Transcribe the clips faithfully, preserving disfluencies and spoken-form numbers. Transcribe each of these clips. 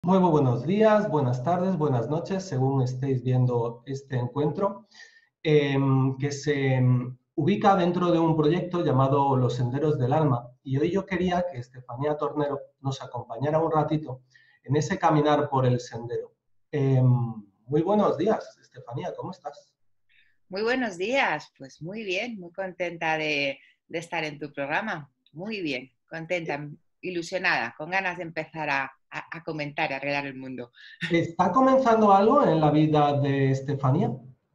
Muy, muy buenos días, buenas tardes, buenas noches, según estéis viendo este encuentro, eh, que se em, ubica dentro de un proyecto llamado Los Senderos del Alma. Y hoy yo quería que Estefanía Tornero nos acompañara un ratito en ese caminar por el sendero. Eh, muy buenos días, Estefanía, ¿cómo estás? Muy buenos días, pues muy bien, muy contenta de, de estar en tu programa. Muy bien, contenta, ilusionada, con ganas de empezar a, a, a comentar, a arreglar el mundo. ¿Está comenzando algo en la vida de Estefanía?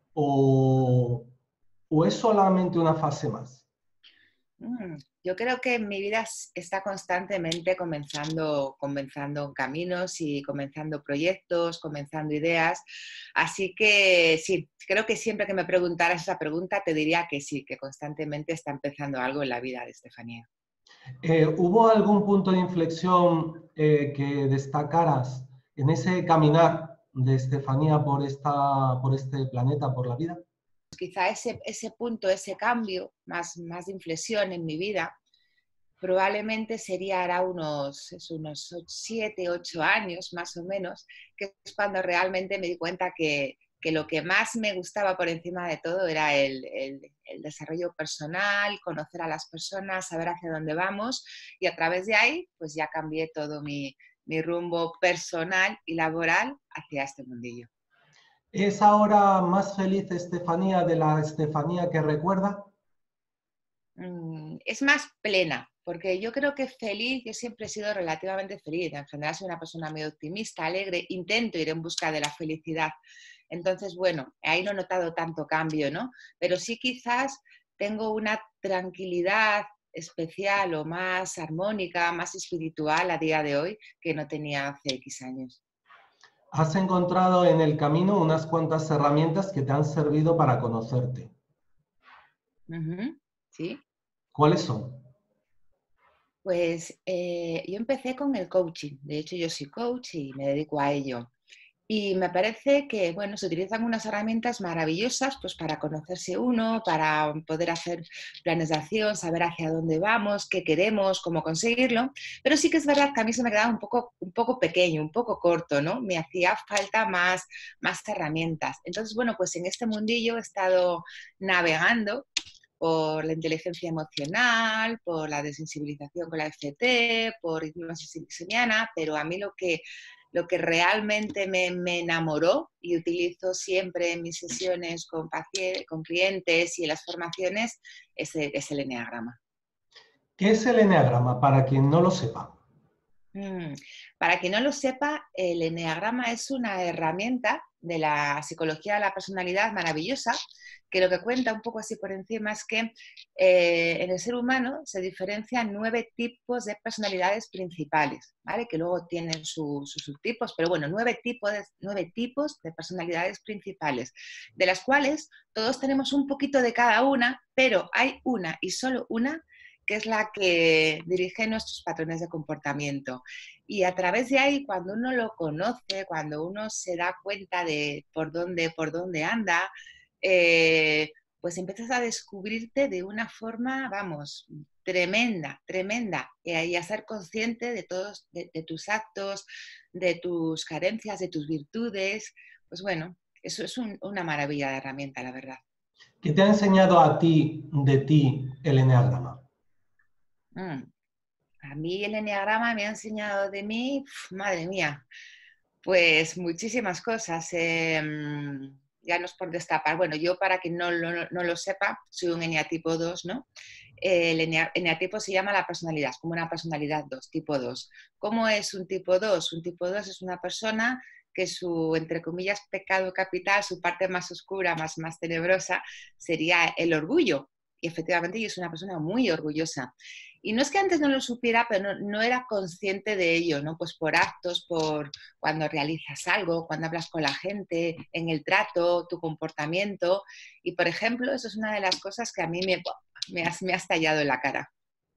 ¿O, o es solamente una fase más? Mm, yo creo que mi vida s- está constantemente comenzando, comenzando caminos y comenzando proyectos, comenzando ideas. Así que sí, creo que siempre que me preguntaras esa pregunta te diría que sí, que constantemente está empezando algo en la vida de Estefanía. Eh, ¿hubo algún punto de inflexión eh, que destacaras en ese caminar de Estefanía por, esta, por este planeta, por la vida? Quizá ese, ese punto, ese cambio más, más de inflexión en mi vida, probablemente sería ahora unos, es unos siete, ocho años más o menos, que es cuando realmente me di cuenta que, que lo que más me gustaba por encima de todo era el, el, el desarrollo personal, conocer a las personas, saber hacia dónde vamos, y a través de ahí pues ya cambié todo mi, mi rumbo personal y laboral hacia este mundillo. ¿Es ahora más feliz Estefanía de la Estefanía que recuerda? mm, es más plena, porque yo creo que feliz, yo siempre he sido relativamente feliz. En general soy una persona muy optimista, alegre, intento ir en busca de la felicidad. Entonces, bueno, ahí no he notado tanto cambio, ¿no? Pero sí quizás tengo una tranquilidad especial o más armónica, más espiritual a día de hoy que no tenía hace X años. Has encontrado en el camino unas cuantas herramientas que te han servido para conocerte. Ujú, ¿sí? ¿Cuáles son? Pues eh, yo empecé con el coaching. De hecho, yo soy coach y me dedico a ello. Y me parece que, bueno, se utilizan unas herramientas maravillosas pues para conocerse uno, para poder hacer planes de acción, saber hacia dónde vamos, qué queremos, cómo conseguirlo. Pero sí que es verdad que a mí se me quedaba un poco, un poco pequeño, un poco corto, ¿no? Me hacía falta más, más herramientas. Entonces, bueno, pues en este mundillo he estado navegando por la inteligencia emocional, por la desensibilización con la F T, por hipnosis ericksoniana, pero a mí lo que, lo que realmente me, me enamoró y utilizo siempre en mis sesiones con, pacientes, con clientes y en las formaciones es el, es el eneagrama. ¿Qué es el eneagrama para quien no lo sepa? Mm. Para quien no lo sepa, el eneagrama es una herramienta de la psicología de la personalidad maravillosa, que lo que cuenta un poco así por encima es que eh, en el ser humano se diferencian nueve tipos de personalidades principales, ¿vale? Que luego tienen su, sus subtipos, pero bueno, nueve tipos, de, nueve tipos de personalidades principales, de las cuales todos tenemos un poquito de cada una, pero hay una y solo una que es la que dirige nuestros patrones de comportamiento. Y a través de ahí, cuando uno lo conoce, cuando uno se da cuenta de por dónde, por dónde anda, eh, pues empiezas a descubrirte de una forma, vamos, tremenda, tremenda, eh, y a ser consciente de todos, de, de tus actos, de tus carencias, de tus virtudes. Pues bueno, eso es un, una maravilla de herramienta, la verdad. ¿Qué te ha enseñado a ti de ti el eneagrama? Mm. A mí el enneagrama me ha enseñado de mí, uf, madre mía, pues muchísimas cosas. Eh, ya no es por destapar. Bueno, yo para quien no lo, no lo sepa, soy un eneatipo dos, ¿no? Eh, el eneatipo se llama la personalidad, es como una personalidad dos, tipo dos. ¿Cómo es un tipo dos? Un tipo dos es una persona que su, entre comillas, pecado capital, su parte más oscura, más, más tenebrosa, sería el orgullo. Y efectivamente yo soy una persona muy orgullosa. Y no es que antes no lo supiera, pero no, no era consciente de ello, ¿no? Pues por actos, por cuando realizas algo, cuando hablas con la gente, en el trato, tu comportamiento. Y, por ejemplo, eso es una de las cosas que a mí me, me, has, me has tallado en la cara.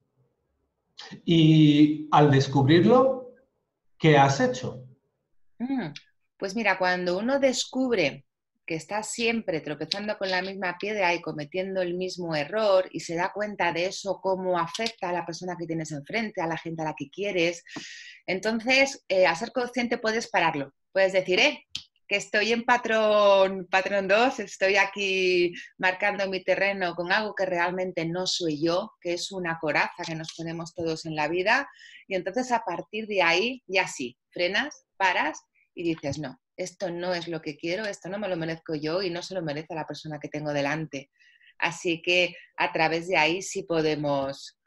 Y al descubrirlo, ¿qué has hecho? Mm, pues mira, cuando uno descubre que está siempre tropezando con la misma piedra y cometiendo el mismo error y se da cuenta de eso, cómo afecta a la persona que tienes enfrente, a la gente a la que quieres. Entonces, eh, a ser consciente puedes pararlo. Puedes decir, eh, que estoy en patrón, patrón dos, estoy aquí marcando mi terreno con algo que realmente no soy yo, que es una coraza que nos ponemos todos en la vida. Y entonces a partir de ahí, ya sí, frenas, paras y dices, no, esto no es lo que quiero, esto no me lo merezco yo y no se lo merece la persona que tengo delante. Así que a través de ahí sí podemos,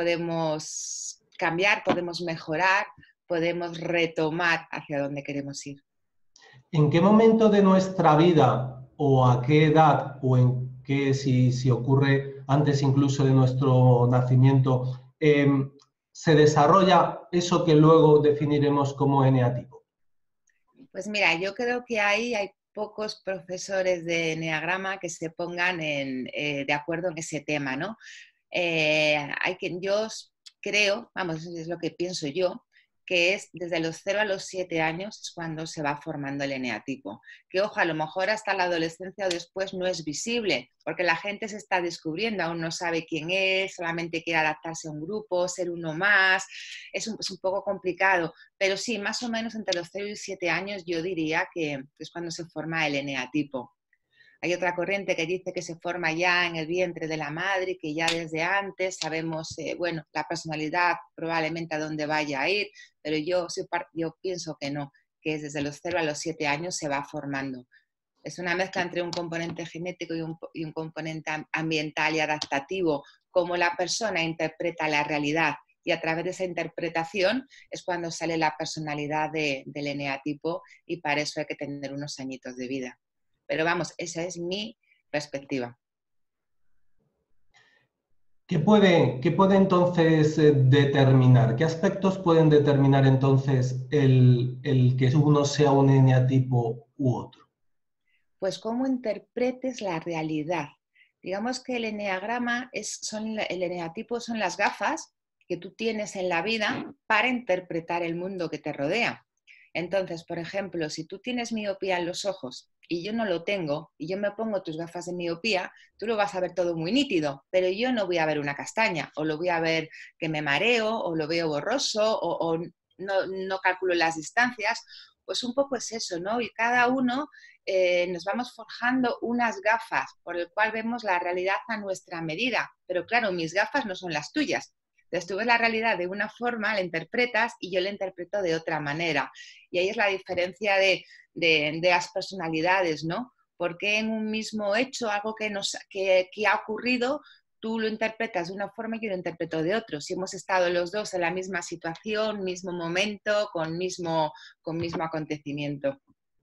podemos cambiar, podemos mejorar, podemos retomar hacia dónde queremos ir. ¿En qué momento de nuestra vida o a qué edad o en qué, si, si ocurre antes incluso de nuestro nacimiento, eh, se desarrolla eso que luego definiremos como eneatipo? Pues mira, yo creo que ahí hay pocos profesores de eneagrama que se pongan en, eh, de acuerdo en ese tema, ¿no? Eh, hay que, yo creo, vamos, es lo que pienso yo, que es desde los cero a los siete años es cuando se va formando el eneatipo. Que ojo, a lo mejor hasta la adolescencia o después no es visible, porque la gente se está descubriendo, aún no sabe quién es, solamente quiere adaptarse a un grupo, ser uno más, es un, es un poco complicado, pero sí, más o menos entre los cero y siete años yo diría que es cuando se forma el eneatipo. Hay otra corriente que dice que se forma ya en el vientre de la madre, que ya desde antes sabemos, eh, bueno, la personalidad probablemente a dónde vaya a ir, pero yo, yo pienso que no, que es desde los cero a los siete años se va formando. Es una mezcla entre un componente genético y un, y un componente ambiental y adaptativo, cómo la persona interpreta la realidad y a través de esa interpretación es cuando sale la personalidad de, del eneatipo y para eso hay que tener unos añitos de vida. Pero vamos, esa es mi perspectiva. ¿Qué puede, qué puede entonces eh, determinar? ¿Qué aspectos pueden determinar entonces el, el que uno sea un eneatipo u otro? Pues cómo interpretes la realidad. Digamos que el eneagrama es, son, el eneatipo son las gafas que tú tienes en la vida para interpretar el mundo que te rodea. Entonces, por ejemplo, si tú tienes miopía en los ojos y yo no lo tengo y yo me pongo tus gafas de miopía, tú lo vas a ver todo muy nítido, pero yo no voy a ver una castaña o lo voy a ver que me mareo o lo veo borroso o, o no, no calculo las distancias. Pues un poco es eso, ¿no? Y cada uno eh, nos vamos forjando unas gafas por el cual vemos la realidad a nuestra medida. Pero claro, mis gafas no son las tuyas. Entonces tú ves la realidad de una forma, la interpretas y yo la interpreto de otra manera. Y ahí es la diferencia de, de, de las personalidades, ¿no? Porque en un mismo hecho, algo que, nos, que, que ha ocurrido, tú lo interpretas de una forma y yo lo interpreto de otro. Si hemos estado los dos en la misma situación, mismo momento, con mismo, con mismo acontecimiento.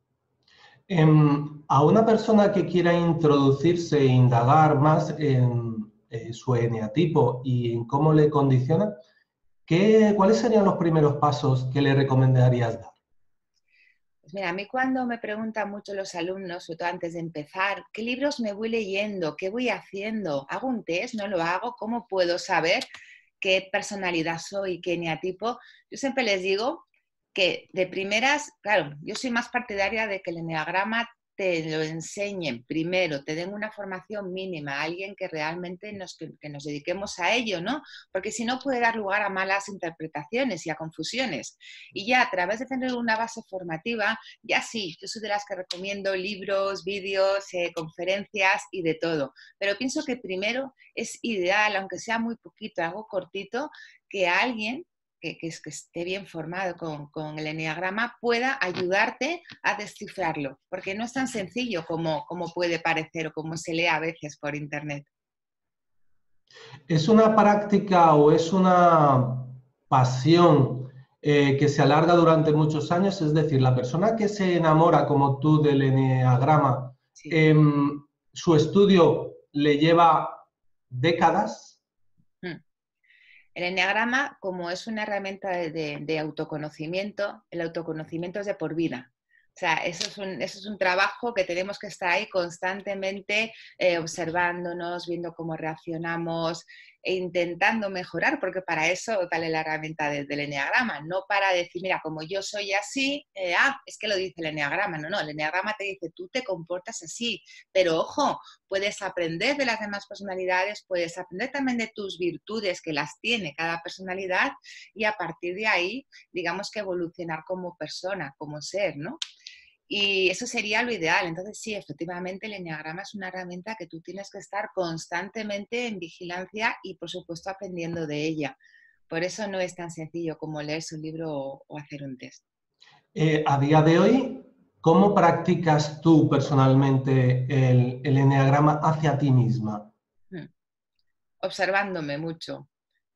Eh, a una persona que quiera introducirse e indagar más en eh, su eneatipo y en cómo le condiciona, ¿qué, ¿cuáles serían los primeros pasos que le recomendarías dar? Pues mira, a mí cuando me preguntan mucho los alumnos, sobre todo antes de empezar, ¿qué libros me voy leyendo? ¿Qué voy haciendo? ¿Hago un test? ¿No lo hago? ¿Cómo puedo saber qué personalidad soy, qué eneatipo? Yo siempre les digo que de primeras, claro, yo soy más partidaria de que el eneagrama te lo enseñen primero, te den una formación mínima, alguien que realmente nos, que, que nos dediquemos a ello, ¿no? Porque si no puede dar lugar a malas interpretaciones y a confusiones. Y ya a través de tener una base formativa, ya sí, yo soy de las que recomiendo libros, vídeos, eh, conferencias y de todo. Pero pienso que primero es ideal, aunque sea muy poquito, algo cortito, que alguien Que, que, que, esté bien formado con, con el eneagrama pueda ayudarte a descifrarlo, porque no es tan sencillo como, como puede parecer o como se lee a veces por internet. ¿Es una práctica o es una pasión eh, que se alarga durante muchos años? Es decir, la persona que se enamora como tú del eneagrama, Sí. eh, ¿su estudio le lleva décadas? Hmm. El eneagrama, como es una herramienta de, de, de autoconocimiento, el autoconocimiento es de por vida. O sea, eso es un, eso es un trabajo que tenemos que estar ahí constantemente eh, observándonos, viendo cómo reaccionamos. e intentando mejorar, porque para eso vale la herramienta de, del eneagrama, no para decir, mira, como yo soy así, eh, ah, es que lo dice el eneagrama. No, no, el eneagrama te dice, tú te comportas así, pero ojo, puedes aprender de las demás personalidades, puedes aprender también de tus virtudes, que las tiene cada personalidad, y a partir de ahí, digamos que evolucionar como persona, como ser, ¿no? Y eso sería lo ideal. Entonces, sí, efectivamente, el eneagrama es una herramienta que tú tienes que estar constantemente en vigilancia y, por supuesto, aprendiendo de ella. Por eso no es tan sencillo como leerse un libro o, o hacer un test. Eh, a día de hoy, ¿cómo practicas tú personalmente el, el eneagrama hacia ti misma? Hmm. Observándome mucho.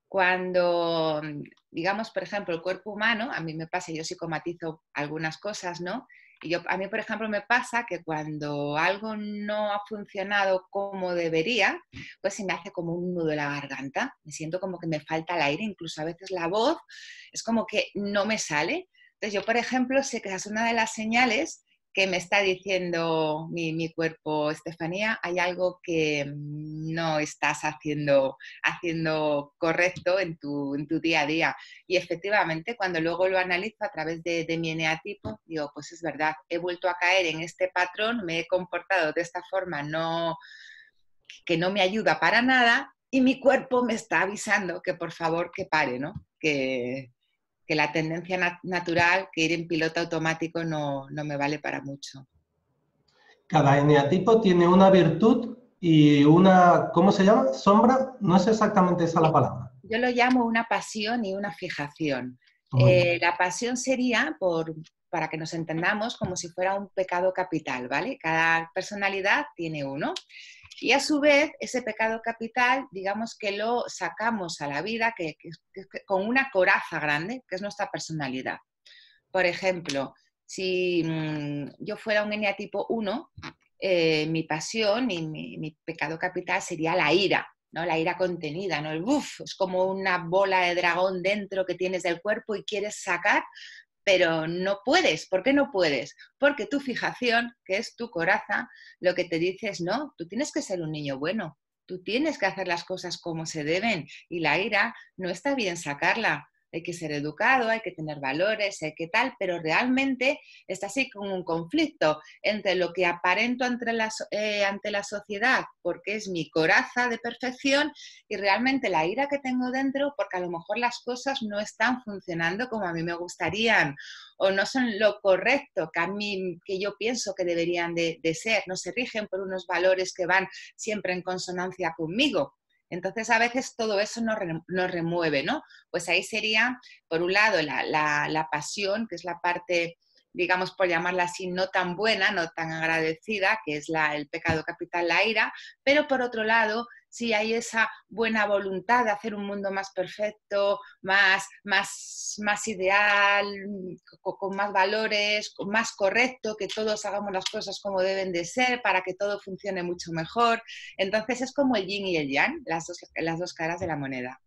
Cuando, digamos, por ejemplo, el cuerpo humano, a mí me pasa, yo psicomatizo algunas cosas, ¿no? Y yo, a mí, por ejemplo, me pasa que cuando algo no ha funcionado como debería, pues se me hace como un nudo en la garganta. Me siento como que me falta el aire, incluso a veces la voz es como que no me sale. Entonces yo, por ejemplo, sé que esa es una de las señales que me está diciendo mi, mi cuerpo, Estefanía, hay algo que no estás haciendo, haciendo correcto en tu, en tu día a día. Y efectivamente, cuando luego lo analizo a través de, de mi eneatipo, digo, pues es verdad, he vuelto a caer en este patrón, me he comportado de esta forma no, que no me ayuda para nada y mi cuerpo me está avisando que por favor que pare, ¿no? Que, que la tendencia nat natural, que ir en piloto automático no, no me vale para mucho. Cada eneatipo tiene una virtud y una, ¿cómo se llama? ¿Sombra? No es exactamente esa la palabra. Yo lo llamo una pasión y una fijación. Muy bien. Eh, la pasión sería, por, para que nos entendamos, como si fuera un pecado capital, ¿vale? Cada personalidad tiene uno. Y a su vez, ese pecado capital, digamos que lo sacamos a la vida que, que, que, con una coraza grande, que es nuestra personalidad. Por ejemplo, si mmm, yo fuera un eneatipo uno, eh, mi pasión y mi, mi pecado capital sería la ira, ¿no? La ira contenida, ¿no? El buf, es como una bola de dragón dentro que tienes del cuerpo y quieres sacar, pero no puedes. ¿Por qué no puedes? Porque tu fijación, que es tu coraza, lo que te dice es, no, tú tienes que ser un niño bueno, tú tienes que hacer las cosas como se deben y la ira no está bien sacarla. Hay que ser educado, hay que tener valores, hay que tal, pero realmente está así con un conflicto entre lo que aparento ante la, eh, ante la sociedad, porque es mi coraza de perfección, y realmente la ira que tengo dentro, porque a lo mejor las cosas no están funcionando como a mí me gustarían, o no son lo correcto que a mí, que yo pienso que deberían de, de ser, no se rigen por unos valores que van siempre en consonancia conmigo. Entonces, a veces todo eso nos, re, nos remueve, ¿no? Pues ahí sería, por un lado, la, la, la pasión, que es la parte, digamos, por llamarla así, no tan buena, no tan agradecida, que es la, el pecado capital, la ira, pero por otro lado, sí hay esa buena voluntad de hacer un mundo más perfecto, más, más, más ideal, con, con más valores, con más correcto, que todos hagamos las cosas como deben de ser para que todo funcione mucho mejor. Entonces es como el yin y el yang, las dos, las dos caras de la moneda.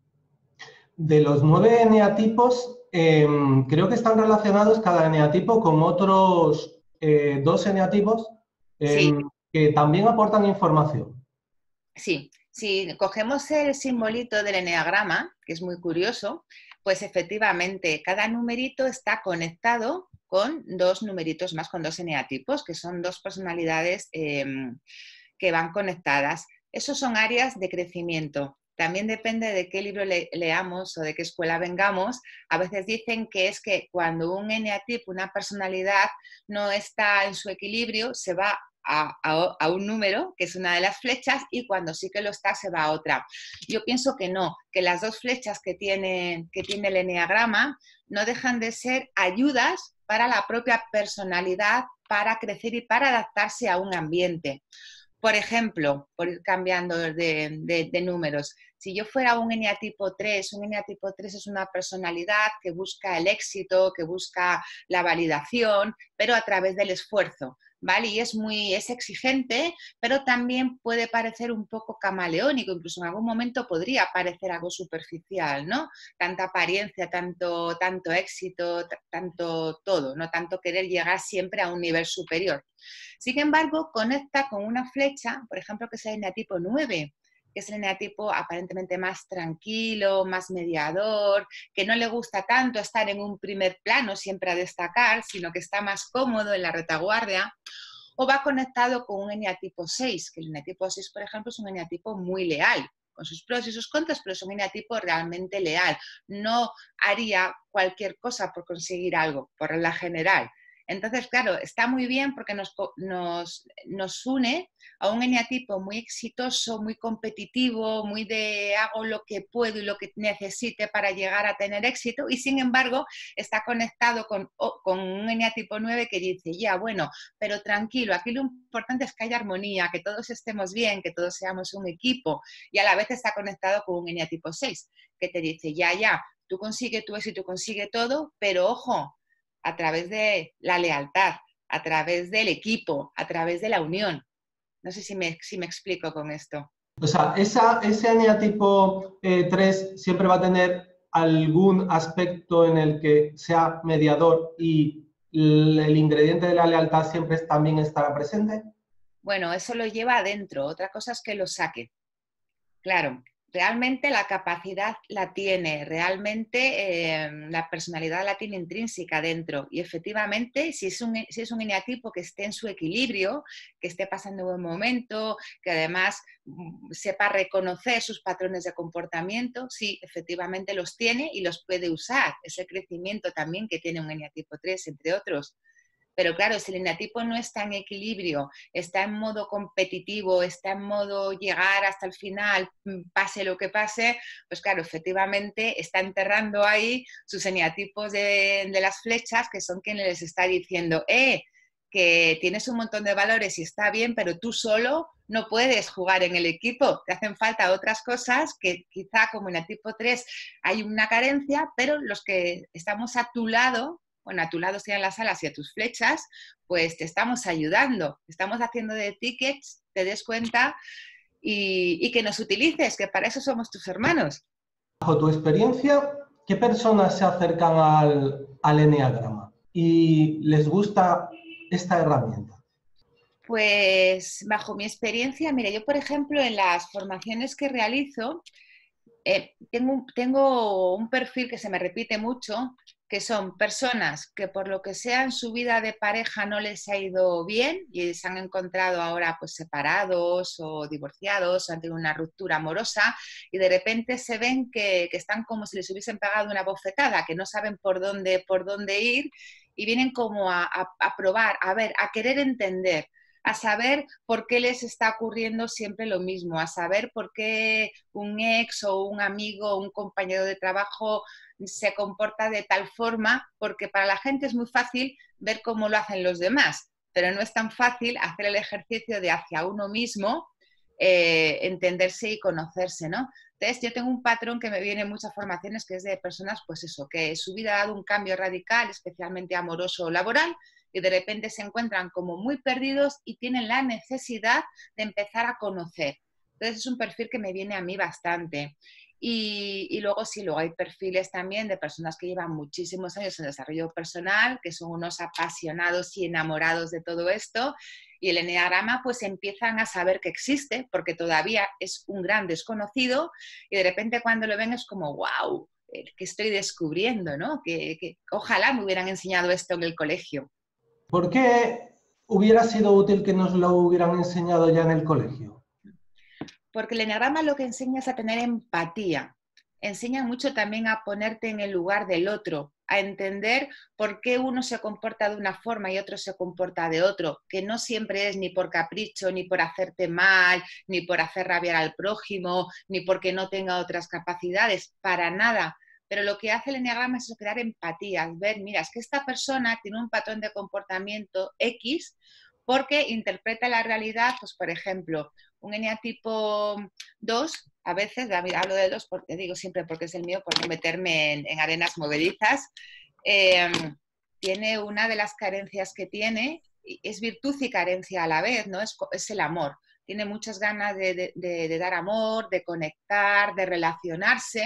De los nueve eneatipos, eh, creo que están relacionados cada eneatipo con otros eh, dos eneatipos eh, Sí, que también aportan información. sí. Si cogemos el simbolito del eneagrama, que es muy curioso, pues efectivamente cada numerito está conectado con dos numeritos más, con dos eneatipos, que son dos personalidades eh, que van conectadas. Esos son áreas de crecimiento. También depende de qué libro le, leamos o de qué escuela vengamos. A veces dicen que es que cuando un eneatipo, una personalidad, no está en su equilibrio, se va a, a, a un número, que es una de las flechas, y cuando sí que lo está, se va a otra. Yo pienso que no, que las dos flechas que tiene, que tiene el eneagrama no dejan de ser ayudas para la propia personalidad, para crecer y para adaptarse a un ambiente. Por ejemplo, por ir cambiando de, de, de, números, si yo fuera un eneatipo tres, un eneatipo tres es una personalidad que busca el éxito, que busca la validación, pero a través del esfuerzo, ¿vale? Y es muy es exigente, pero también puede parecer un poco camaleónico, incluso en algún momento podría parecer algo superficial, ¿no? Tanta apariencia, tanto, tanto éxito, tanto todo, no tanto querer llegar siempre a un nivel superior. Sin embargo, conecta con una flecha, por ejemplo, que es el eneatipo nueve, que es el eneatipo aparentemente más tranquilo, más mediador, que no le gusta tanto estar en un primer plano siempre a destacar, sino que está más cómodo en la retaguardia. O va conectado con un eneatipo seis, que el eneatipo seis, por ejemplo, es un eneatipo muy leal, con sus pros y sus contras, pero es un eneatipo realmente leal. No haría cualquier cosa por conseguir algo, por regla general. Entonces, claro, está muy bien porque nos, nos, nos une a un eneatipo muy exitoso, muy competitivo, muy de hago lo que puedo y lo que necesite para llegar a tener éxito, y sin embargo está conectado con, con un eneatipo nueve que dice, ya, bueno, pero tranquilo, aquí lo importante es que haya armonía, que todos estemos bien, que todos seamos un equipo, y a la vez está conectado con un eneatipo seis, que te dice, ya, ya, tú consigues tu éxito, consigue todo, pero ojo, a través de la lealtad, a través del equipo, a través de la unión. No sé si me, si me explico con esto. O sea, esa, ese eneatipo eh, tres siempre va a tener algún aspecto en el que sea mediador y el, el ingrediente de la lealtad siempre también estará presente. Bueno, eso lo lleva adentro. Otra cosa es que lo saque. Claro, realmente la capacidad la tiene, realmente eh, la personalidad la tiene intrínseca dentro, y efectivamente si es, un, si es un eneatipo que esté en su equilibrio, que esté pasando un buen momento, que además mm, sepa reconocer sus patrones de comportamiento, sí, efectivamente los tiene y los puede usar, ese crecimiento también que tiene un eneatipo tres, entre otros. Pero claro, si el eneatipo no está en equilibrio, está en modo competitivo, está en modo llegar hasta el final, pase lo que pase, pues claro, efectivamente está enterrando ahí sus eneatipos de, de las flechas, que son quienes les está diciendo, eh, que tienes un montón de valores y está bien, pero tú solo no puedes jugar en el equipo, te hacen falta otras cosas que quizá como eneatipo tres hay una carencia, pero los que estamos a tu lado, bueno, a tu lado sean las alas y a tus flechas, pues te estamos ayudando, estamos haciendo de tickets, te des cuenta y, y que nos utilices, que para eso somos tus hermanos. Bajo tu experiencia, ¿qué personas se acercan al, al eneagrama y les gusta esta herramienta? Pues bajo mi experiencia, mira, yo por ejemplo en las formaciones que realizo, eh, tengo, tengo un perfil que se me repite mucho, que son personas que por lo que sea en su vida de pareja no les ha ido bien y se han encontrado ahora pues separados o divorciados o han tenido una ruptura amorosa, y de repente se ven que, que están como si les hubiesen pegado una bofetada, que no saben por dónde, por dónde ir, y vienen como a, a, a probar, a ver, a querer entender, a saber por qué les está ocurriendo siempre lo mismo, a saber por qué un ex o un amigo o un compañero de trabajo se comporta de tal forma, porque para la gente es muy fácil ver cómo lo hacen los demás, pero no es tan fácil hacer el ejercicio de hacia uno mismo, eh, entenderse y conocerse, ¿no? Entonces, yo tengo un patrón que me viene en muchas formaciones, que es de personas, pues eso, que su vida ha dado un cambio radical, especialmente amoroso o laboral, y de repente se encuentran como muy perdidos y tienen la necesidad de empezar a conocer. Entonces es un perfil que me viene a mí bastante. Y, y luego sí, luego hay perfiles también de personas que llevan muchísimos años en desarrollo personal, que son unos apasionados y enamorados de todo esto, y el eneagrama pues empiezan a saber que existe, porque todavía es un gran desconocido, y de repente cuando lo ven es como, wow, que estoy descubriendo, ¿no? Que, que ojalá me hubieran enseñado esto en el colegio. ¿Por qué hubiera sido útil que nos lo hubieran enseñado ya en el colegio? Porque el eneagrama lo que enseña es a tener empatía. Enseña mucho también a ponerte en el lugar del otro, a entender por qué uno se comporta de una forma y otro se comporta de otro, que no siempre es ni por capricho, ni por hacerte mal, ni por hacer rabiar al prójimo, ni porque no tenga otras capacidades, para nada. Pero lo que hace el eneagrama es crear empatía, ver, mira, es que esta persona tiene un patrón de comportamiento X porque interpreta la realidad, pues por ejemplo, un eneatipo dos, a veces, hablo de dos porque digo siempre porque es el mío, por no meterme en, en arenas movedizas, eh, tiene una de las carencias que tiene, es virtud y carencia a la vez, ¿no? Es, es el amor. Tiene muchas ganas de, de, de, de dar amor, de conectar, de relacionarse,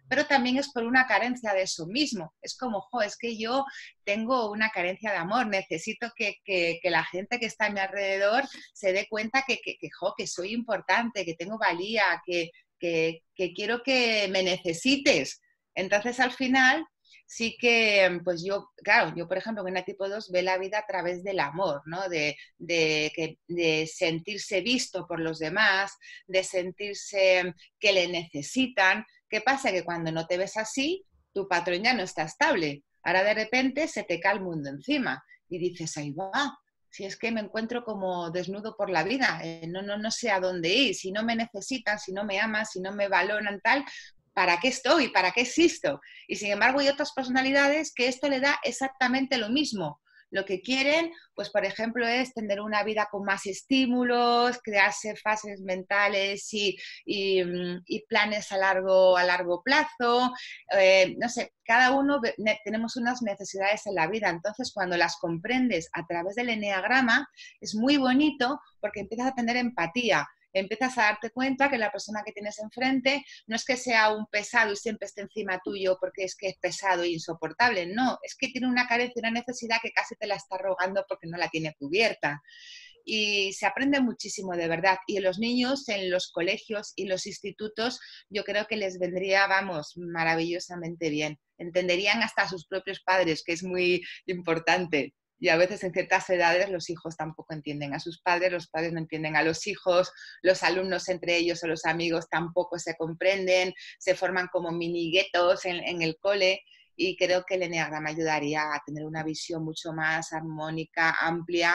pero también es por una carencia de eso mismo. Es como, jo, es que yo tengo una carencia de amor, necesito que, que, que la gente que está a mi alrededor se dé cuenta que, que, que, jo, que soy importante, que tengo valía, que, que, que quiero que me necesites. Entonces, al final, sí que, pues yo, claro, yo por ejemplo en el tipo dos ve la vida a través del amor, ¿no? De, de, que, de sentirse visto por los demás, de sentirse que le necesitan. ¿Qué pasa? Que cuando no te ves así, tu patrón ya no está estable. Ahora de repente se te cae el mundo encima y dices, ahí va, si es que me encuentro como desnudo por la vida, eh, no, no, no sé a dónde ir, si no me necesitan, si no me aman, si no me valoran, tal, ¿para qué estoy? ¿Para qué existo? Y sin embargo hay otras personalidades que esto le da exactamente lo mismo. Lo que quieren, pues por ejemplo, es tener una vida con más estímulos, crearse fases mentales y, y, y planes a largo, a largo plazo. Eh, no sé, cada uno tenemos unas necesidades en la vida, entonces cuando las comprendes a través del eneagrama es muy bonito porque empiezas a tener empatía. Empiezas a darte cuenta que la persona que tienes enfrente no es que sea un pesado y siempre esté encima tuyo porque es que es pesado e insoportable, no, es que tiene una carencia, una necesidad que casi te la está rogando porque no la tiene cubierta. Y se aprende muchísimo de verdad. Y los niños en los colegios y los institutos yo creo que les vendría, vamos, maravillosamente bien. Entenderían hasta a sus propios padres, que es muy importante. Y a veces en ciertas edades los hijos tampoco entienden a sus padres, los padres no entienden a los hijos, los alumnos entre ellos o los amigos tampoco se comprenden, se forman como mini guetos en, en el cole y creo que el eneagrama ayudaría a tener una visión mucho más armónica, amplia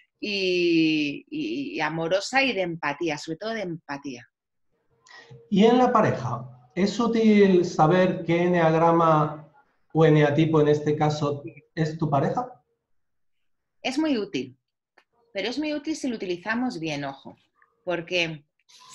y, y, y amorosa y de empatía, sobre todo de empatía. Y en la pareja, ¿es útil saber qué eneagrama o eneatipo en este caso es tu pareja? Es muy útil, pero es muy útil si lo utilizamos bien, ojo, porque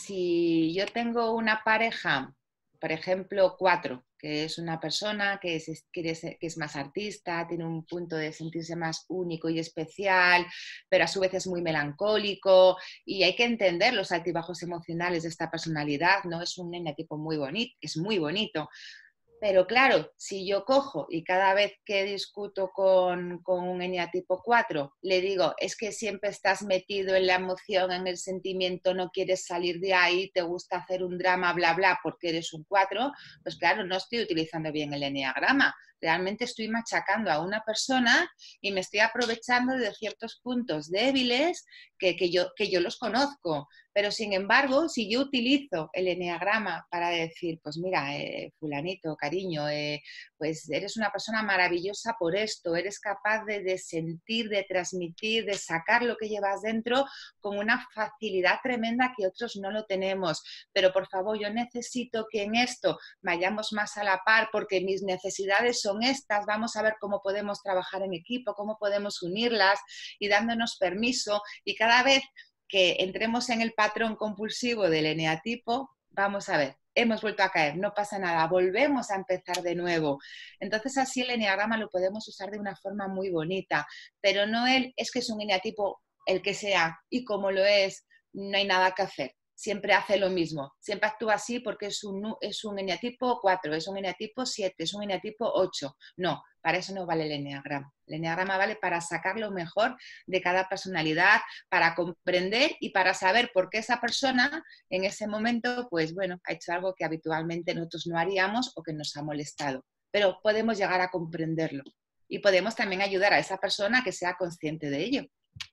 si yo tengo una pareja, por ejemplo, cuatro, que es una persona que es, que es, que es más artista, tiene un punto de sentirse más único y especial, pero a su vez es muy melancólico y hay que entender los altibajos emocionales de esta personalidad, ¿no? Es un eneatipo muy bonito, es muy bonito. Pero claro, si yo cojo y cada vez que discuto con, con un eneatipo cuatro le digo, es que siempre estás metido en la emoción, en el sentimiento, no quieres salir de ahí, te gusta hacer un drama, bla, bla, porque eres un cuatro, pues claro, no estoy utilizando bien el eneagrama. Realmente estoy machacando a una persona y me estoy aprovechando de ciertos puntos débiles que, que, yo, que yo los conozco. Pero sin embargo, si yo utilizo el eneagrama para decir, pues mira, eh, fulanito, cariño, eh, pues eres una persona maravillosa por esto, eres capaz de, de sentir, de transmitir, de sacar lo que llevas dentro con una facilidad tremenda que otros no lo tenemos. Pero por favor, yo necesito que en esto vayamos más a la par porque mis necesidades son estas, vamos a ver cómo podemos trabajar en equipo, cómo podemos unirlas y dándonos permiso y cada vez que entremos en el patrón compulsivo del eneatipo, vamos a ver, hemos vuelto a caer, no pasa nada, volvemos a empezar de nuevo. Entonces así el eneagrama lo podemos usar de una forma muy bonita, pero no él es que es un eneatipo el que sea y como lo es, no hay nada que hacer. Siempre hace lo mismo, siempre actúa así porque es un, es un eneatipo cuatro, es un eneatipo siete, es un eneatipo ocho. No, para eso no vale el eneagrama. El eneagrama vale para sacar lo mejor de cada personalidad, para comprender y para saber por qué esa persona en ese momento, pues bueno, ha hecho algo que habitualmente nosotros no haríamos o que nos ha molestado. Pero podemos llegar a comprenderlo y podemos también ayudar a esa persona a que sea consciente de ello.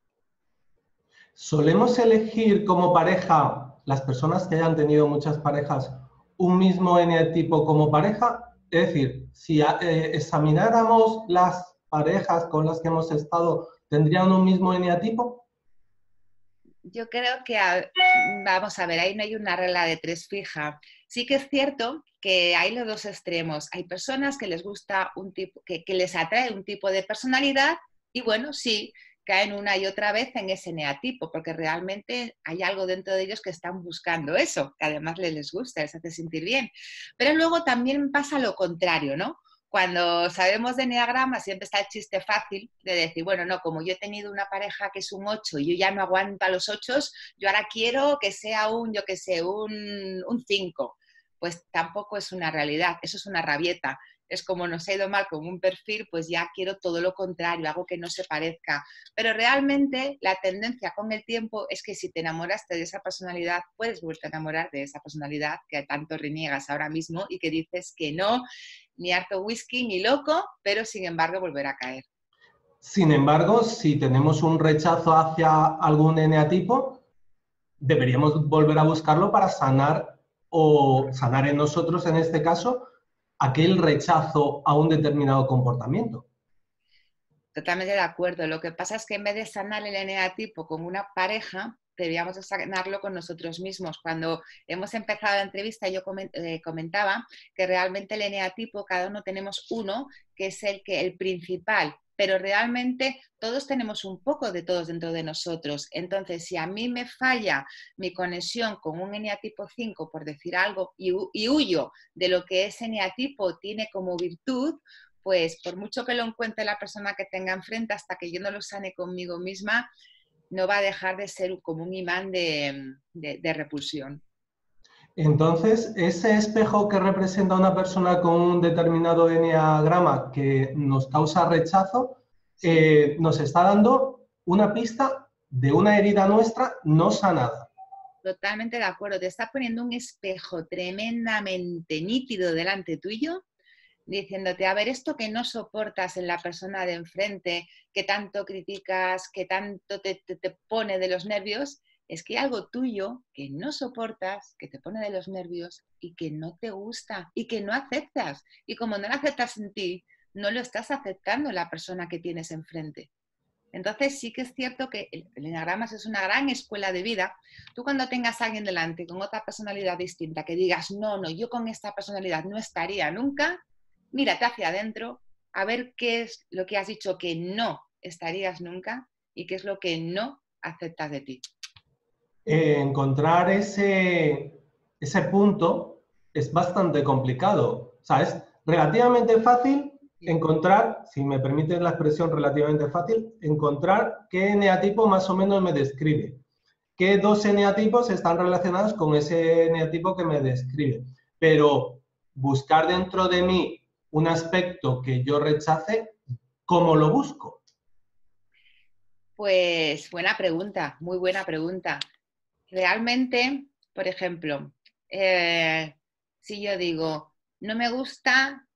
¿Solemos elegir como pareja, las personas que hayan tenido muchas parejas, un mismo eneatipo como pareja? Es decir, si eh, examináramos las parejas con las que hemos estado, ¿tendrían un mismo eneatipo? Yo creo que, vamos a ver, ahí no hay una regla de tres fija. Sí que es cierto que hay los dos extremos. Hay personas que les gusta un tipo, que, que les atrae un tipo de personalidad y bueno, sí, caen una y otra vez en ese eneatipo, porque realmente hay algo dentro de ellos que están buscando eso, que además les, les gusta, les hace sentir bien. Pero luego también pasa lo contrario, ¿no? Cuando sabemos de eneagrama siempre está el chiste fácil de decir, bueno, no, como yo he tenido una pareja que es un ocho y yo ya no aguanto a los ochos, yo ahora quiero que sea un, yo que sé, un, un cinco. pues tampoco es una realidad, eso es una rabieta. Es como nos ha ido mal con un perfil, pues ya quiero todo lo contrario, algo que no se parezca. Pero realmente la tendencia con el tiempo es que si te enamoraste de esa personalidad, puedes volver a enamorar de esa personalidad que tanto reniegas ahora mismo y que dices que no, ni harto whisky, ni loco, pero sin embargo volver a caer. Sin embargo, si tenemos un rechazo hacia algún eneatipo, deberíamos volver a buscarlo para sanar o sanar en nosotros, en este caso, aquel rechazo a un determinado comportamiento. Totalmente de acuerdo. Lo que pasa es que en vez de sanar el eneatipo con una pareja, deberíamos de sanarlo con nosotros mismos. Cuando hemos empezado la entrevista, yo comentaba que realmente el eneatipo, cada uno tenemos uno, que es el, que, el principal, pero realmente todos tenemos un poco de todos dentro de nosotros. Entonces, si a mí me falla mi conexión con un eneatipo cinco, por decir algo, y, y huyo de lo que ese eneatipo tiene como virtud, pues por mucho que lo encuentre la persona que tenga enfrente, hasta que yo no lo sane conmigo misma, no va a dejar de ser como un imán de, de, de repulsión. Entonces, ese espejo que representa a una persona con un determinado eneagrama que nos causa rechazo, sí. eh, nos está dando una pista de una herida nuestra no sanada. Totalmente de acuerdo. Te está poniendo un espejo tremendamente nítido delante tuyo, diciéndote, a ver, esto que no soportas en la persona de enfrente, que tanto criticas, que tanto te, te, te pone de los nervios, es que hay algo tuyo que no soportas, que te pone de los nervios y que no te gusta y que no aceptas. Y como no lo aceptas en ti, no lo estás aceptando en la persona que tienes enfrente. Entonces sí que es cierto que el eneagrama es una gran escuela de vida. Tú cuando tengas a alguien delante con otra personalidad distinta, que digas, no, no, yo con esta personalidad no estaría nunca, mírate hacia adentro a ver qué es lo que has dicho que no estarías nunca y qué es lo que no aceptas de ti. Eh, encontrar ese, ese punto es bastante complicado. O sea, es relativamente fácil encontrar, si me permites la expresión relativamente fácil, encontrar qué eneatipo más o menos me describe. ¿Qué dos eneatipos están relacionados con ese eneatipo que me describe? Pero buscar dentro de mí un aspecto que yo rechace, ¿cómo lo busco? Pues buena pregunta, muy buena pregunta. Realmente, por ejemplo, eh, si yo digo, no me gusta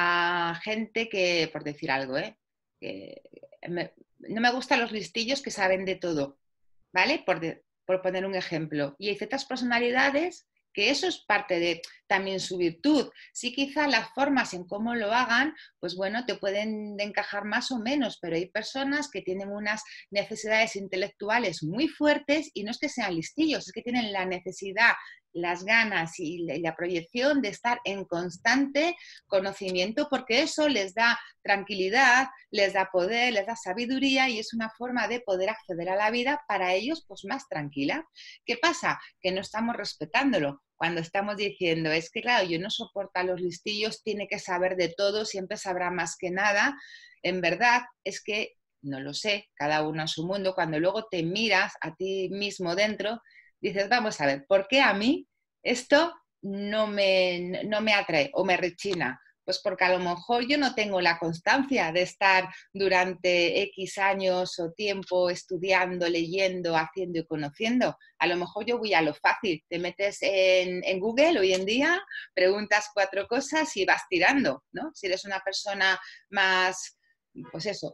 la gente que, por decir algo, ¿eh? que me, no me gustan los listillos que saben de todo, ¿vale? Por, de, por poner un ejemplo. Y hay ciertas personalidades que eso es parte de también su virtud. Sí, quizá las formas en cómo lo hagan, pues bueno, te pueden encajar más o menos, pero hay personas que tienen unas necesidades intelectuales muy fuertes y no es que sean listillos, es que tienen la necesidad, las ganas y la proyección de estar en constante conocimiento, porque eso les da tranquilidad, les da poder, les da sabiduría y es una forma de poder acceder a la vida para ellos pues más tranquila. ¿Qué pasa? Que no estamos respetándolo. Cuando estamos diciendo, es que claro, yo no soporto a los listillos, tiene que saber de todo, siempre sabrá más que nada. En verdad es que, no lo sé, cada uno en su mundo, cuando luego te miras a ti mismo dentro, dices, vamos a ver, ¿por qué a mí esto no me, no me atrae o me rechina? Pues porque a lo mejor yo no tengo la constancia de estar durante X años o tiempo estudiando, leyendo, haciendo y conociendo. A lo mejor yo voy a lo fácil. Te metes en, en Google hoy en día, preguntas cuatro cosas y vas tirando, ¿no? Si eres una persona más, pues eso,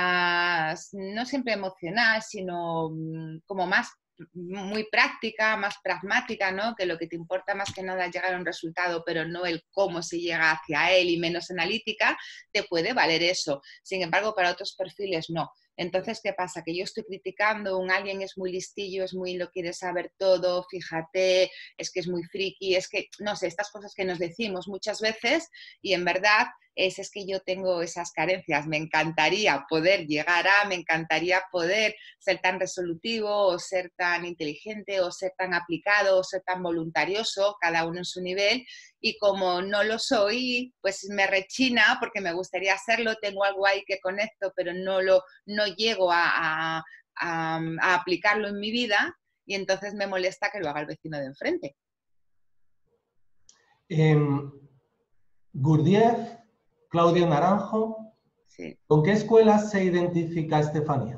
más, no siempre emocional, sino como más muy práctica, más pragmática, ¿no? Que lo que te importa más que nada es llegar a un resultado, pero no el cómo se llega hacia él y menos analítica, te puede valer eso. Sin embargo, para otros perfiles no. Entonces, ¿qué pasa? Que yo estoy criticando, un alguien es muy listillo, es muy, lo quiere saber todo, fíjate, es que es muy friki, es que, no sé, estas cosas que nos decimos muchas veces y en verdad es, es que yo tengo esas carencias, me encantaría poder llegar a, me encantaría poder ser tan resolutivo o ser tan inteligente o ser tan aplicado o ser tan voluntarioso, cada uno en su nivel, y como no lo soy, pues me rechina porque me gustaría hacerlo, tengo algo ahí que conecto, pero no, lo, no llego a, a, a, a aplicarlo en mi vida y entonces me molesta que lo haga el vecino de enfrente. Em, Gurdjieff, Claudio Naranjo. Sí. ¿Con qué escuela se identifica Estefanía?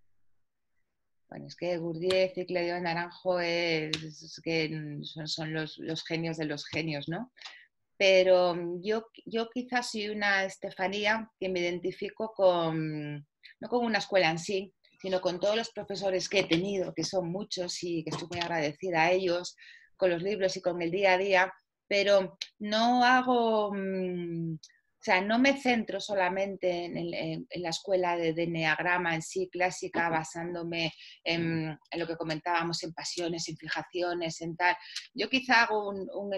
Bueno, es que Gurdjieff y Claudio Naranjo es, es que son, son los, los genios de los genios, ¿no? Pero yo, yo quizás soy una Estefanía que me identifico con, no con una escuela en sí, sino con todos los profesores que he tenido, que son muchos y que estoy muy agradecida a ellos, con los libros y con el día a día, pero no hago, mmm, o sea, no me centro solamente en, en, en la escuela de, de Enneagrama en sí clásica, basándome en, en, lo que comentábamos, en pasiones, en fijaciones, en tal. Yo quizá hago un, un,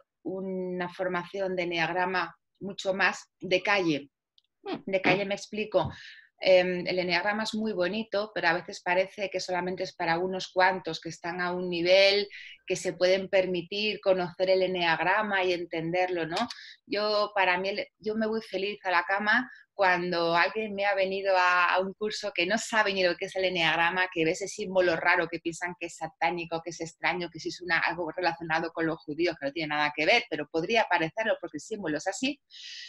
una formación de Enneagrama mucho más de calle. De calle me explico. Eh, el enneagrama es muy bonito, pero a veces parece que solamente es para unos cuantos que están a un nivel que se pueden permitir conocer el enneagrama y entenderlo, ¿no? Yo, para mí, yo me voy feliz a la cama cuando alguien me ha venido a, a un curso que no sabe ni lo que es el enneagrama, que ve ese símbolo raro, que piensan que es satánico, que es extraño, que si es una, algo relacionado con los judíos, que no tiene nada que ver, pero podría parecerlo porque el símbolo es así.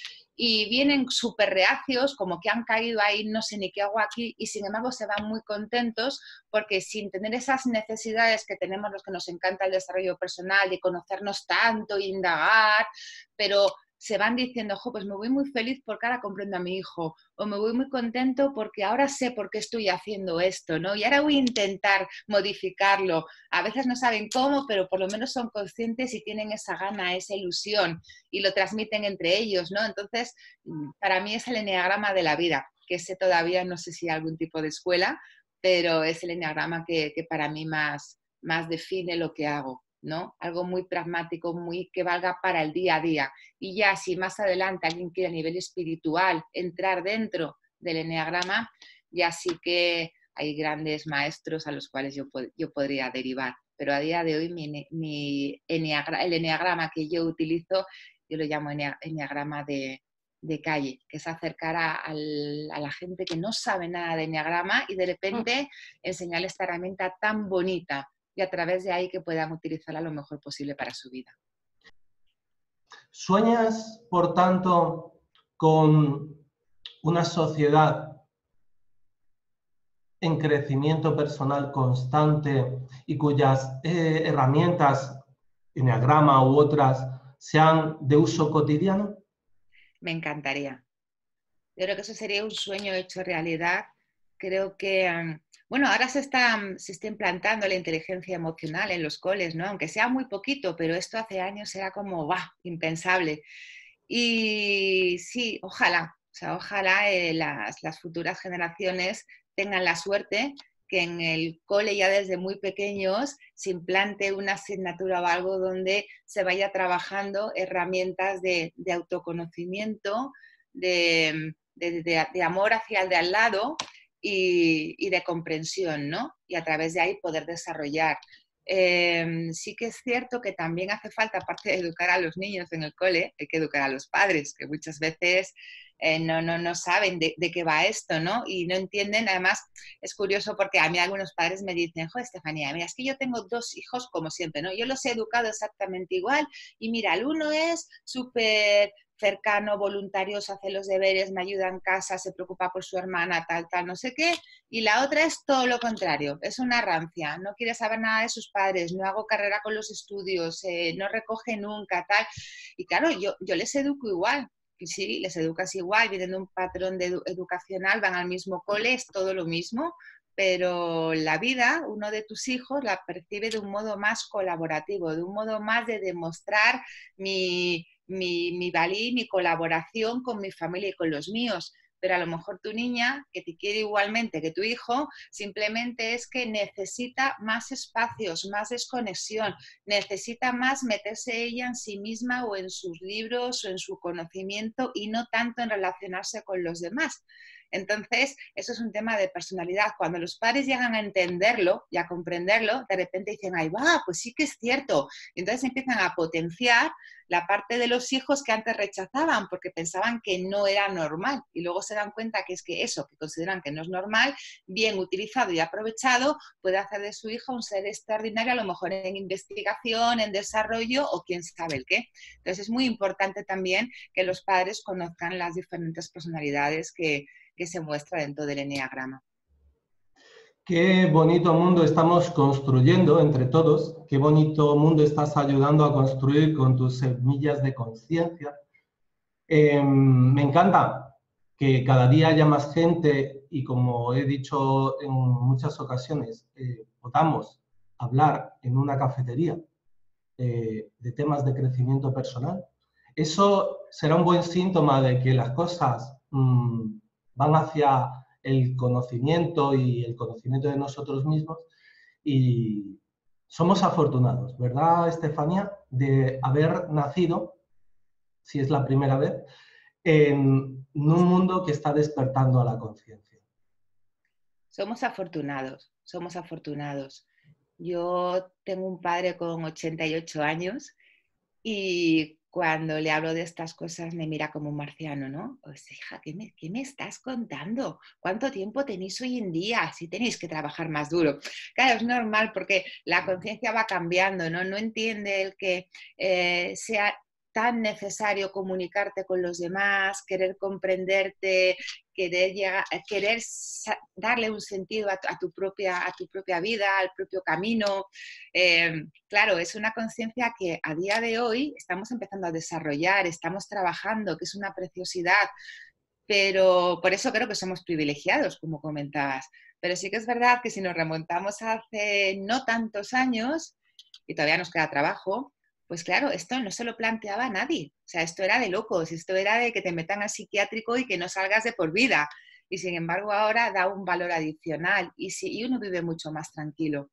Y vienen súper reacios, como que han caído ahí, no sé ni qué hago aquí, y sin embargo se van muy contentos porque sin tener esas necesidades que tenemos los que nos encanta el desarrollo personal, de conocernos tanto, indagar, pero se van diciendo, jo, pues me voy muy feliz porque ahora comprendo a mi hijo, o me voy muy contento porque ahora sé por qué estoy haciendo esto, ¿no? Y ahora voy a intentar modificarlo. A veces no saben cómo, pero por lo menos son conscientes y tienen esa gana, esa ilusión, y lo transmiten entre ellos, ¿no? Entonces, para mí es el enneagrama de la vida, que ese todavía no sé si hay algún tipo de escuela, pero es el enneagrama que, que para mí más, más define lo que hago, ¿no? Algo muy pragmático, muy que valga para el día a día. Y ya si más adelante alguien quiere a nivel espiritual entrar dentro del enneagrama, ya sí que hay grandes maestros a los cuales yo, yo podría derivar. Pero a día de hoy mi, mi enneagrama, el enneagrama que yo utilizo, yo lo llamo enneagrama de, de calle, que es acercar a, a, a la gente que no sabe nada de enneagrama y de repente enseñarle esta herramienta tan bonita, y a través de ahí que puedan utilizarla lo mejor posible para su vida. ¿Sueñas, por tanto, con una sociedad en crecimiento personal constante y cuyas eh, herramientas, enneagrama u otras, sean de uso cotidiano? Me encantaría. Yo creo que eso sería un sueño hecho realidad. Creo que, um, bueno, ahora se está, se está implantando la inteligencia emocional en los coles, ¿no? Aunque sea muy poquito, pero esto hace años era como, ¡bah!, impensable. Y sí, ojalá, o sea, ojalá eh, las, las futuras generaciones tengan la suerte que en el cole ya desde muy pequeños se implante una asignatura o algo donde se vaya trabajando herramientas de, de autoconocimiento, de, de, de, de amor hacia el de al lado y, y de comprensión, ¿no? Y a través de ahí poder desarrollar. Eh, sí que es cierto que también hace falta, aparte de educar a los niños en el cole, hay que educar a los padres, que muchas veces eh, no, no, no saben de, de qué va esto, ¿no? Y no entienden. Además, es curioso porque a mí algunos padres me dicen, jo, Estefanía, mira, es que yo tengo dos hijos como siempre, ¿no? Yo los he educado exactamente igual y mira, el uno es súper cercano, voluntarios, hace los deberes, me ayuda en casa, se preocupa por su hermana, tal, tal, no sé qué. Y la otra es todo lo contrario, es una rancia, no quiere saber nada de sus padres, no hago carrera con los estudios, eh, no recoge nunca, tal. Y claro, yo, yo les educo igual. Y sí, les educas igual, vienen de un patrón de edu educacional, van al mismo cole, es todo lo mismo, pero la vida, uno de tus hijos la percibe de un modo más colaborativo, de un modo más de demostrar mi, mi, mi valía, mi colaboración con mi familia y con los míos. Pero a lo mejor tu niña, que te quiere igualmente que tu hijo, simplemente es que necesita más espacios, más desconexión, necesita más meterse ella en sí misma o en sus libros o en su conocimiento y no tanto en relacionarse con los demás. Entonces, eso es un tema de personalidad. Cuando los padres llegan a entenderlo y a comprenderlo, de repente dicen, ay, va, pues sí que es cierto. Y entonces empiezan a potenciar la parte de los hijos que antes rechazaban porque pensaban que no era normal. Y luego se dan cuenta que es que eso, que consideran que no es normal, bien utilizado y aprovechado, puede hacer de su hijo un ser extraordinario, a lo mejor en investigación, en desarrollo o quién sabe el qué. Entonces es muy importante también que los padres conozcan las diferentes personalidades que, que se muestran dentro del eneagrama. Qué bonito mundo estamos construyendo entre todos, qué bonito mundo estás ayudando a construir con tus semillas de conciencia. Eh, me encanta que cada día haya más gente y, como he dicho en muchas ocasiones, eh, podamos hablar en una cafetería eh, de temas de crecimiento personal. Eso será un buen síntoma de que las cosas mmm, van hacia el conocimiento y el conocimiento de nosotros mismos, y somos afortunados, ¿verdad, Estefanía?, de haber nacido, si es la primera vez, en un mundo que está despertando a la conciencia. Somos afortunados, somos afortunados. Yo tengo un padre con ochenta y ocho años y cuando le hablo de estas cosas me mira como un marciano, ¿no? Pues hija, ¿qué me, qué me estás contando? ¿Cuánto tiempo tenéis hoy en día? Si tenéis que trabajar más duro. Claro, es normal porque la conciencia va cambiando, ¿no? No entiende el que eh, sea tan necesario comunicarte con los demás, querer comprenderte, querer, llegar, querer darle un sentido a tu, a, tu propia, a tu propia vida, al propio camino. Eh, claro, es una conciencia que a día de hoy estamos empezando a desarrollar, estamos trabajando, que es una preciosidad, pero por eso creo que somos privilegiados, como comentabas. Pero sí que es verdad que si nos remontamos hace no tantos años, y todavía nos queda trabajo, pues claro, esto no se lo planteaba a nadie. O sea, esto era de locos, esto era de que te metan al psiquiátrico y que no salgas de por vida. Y sin embargo ahora da un valor adicional y, sí, y uno vive mucho más tranquilo.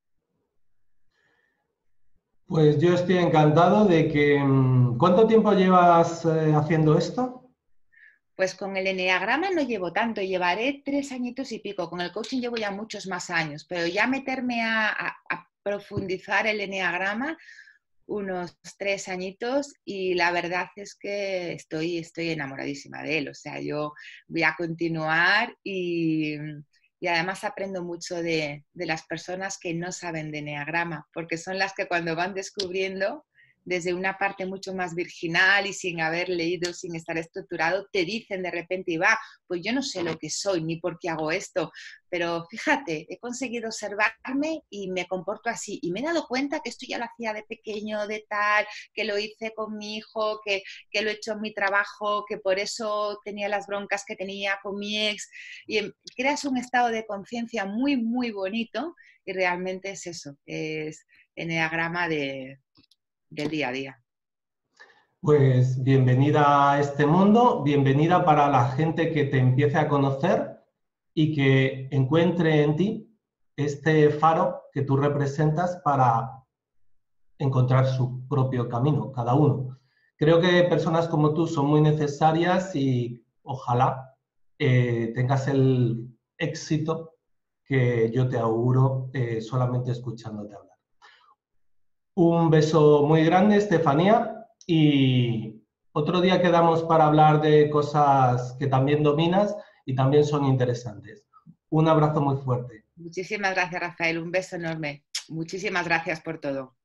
Pues yo estoy encantado de que... ¿Cuánto tiempo llevas eh, haciendo esto? Pues con el eneagrama no llevo tanto, llevaré tres añitos y pico. Con el coaching llevo ya muchos más años, pero ya meterme a, a, a profundizar el eneagrama unos tres añitos y la verdad es que estoy, estoy enamoradísima de él. O sea, yo voy a continuar y, y además aprendo mucho de, de las personas que no saben de eneagrama, porque son las que cuando van descubriendo desde una parte mucho más virginal y sin haber leído, sin estar estructurado, te dicen de repente, y va, pues yo no sé lo que soy ni por qué hago esto, pero fíjate, he conseguido observarme y me comporto así. Y me he dado cuenta que esto ya lo hacía de pequeño, de tal, que lo hice con mi hijo, que, que lo he hecho en mi trabajo, que por eso tenía las broncas que tenía con mi ex. Y creas un estado de conciencia muy, muy bonito y realmente es eso, es eneagrama de... del día a día. Pues bienvenida a este mundo, bienvenida para la gente que te empiece a conocer y que encuentre en ti este faro que tú representas para encontrar su propio camino, cada uno. Creo que personas como tú son muy necesarias y ojalá eh, tengas el éxito que yo te auguro eh, solamente escuchándote hablar. Un beso muy grande, Estefanía, y otro día quedamos para hablar de cosas que también dominas y también son interesantes. Un abrazo muy fuerte. Muchísimas gracias, Rafael. Un beso enorme. Muchísimas gracias por todo.